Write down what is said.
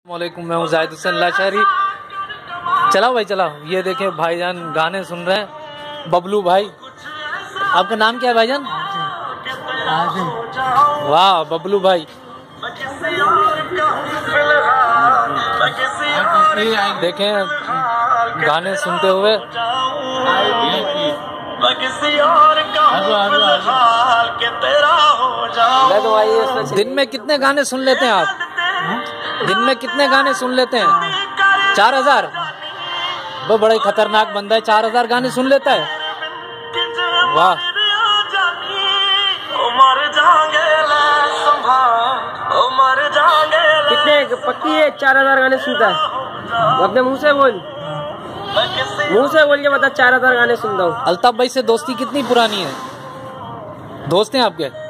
वालेकुम, मैं हूँ जाहिद हुसैन लाशहरी। चलाओ भाई चलाओ। ये देखें भाईजान गाने सुन रहे हैं, बबलू भाई। आपका नाम क्या है भाईजान? वाह बबलू भाई, देखें गाने सुनते हुए। दिन में कितने गाने सुन लेते हैं आप? दिन में कितने गाने सुन लेते हैं? 4000। वो बड़ा ही खतरनाक बंदा है, 4000 गाने सुन लेता है। वाह। कितने पक्की है 4000 गाने सुनता है? अपने मुंह से बोल के बता 4000 गाने सुनता हूँ। अल्ताफ भाई से दोस्ती कितनी पुरानी है? दोस्त हैं आपके?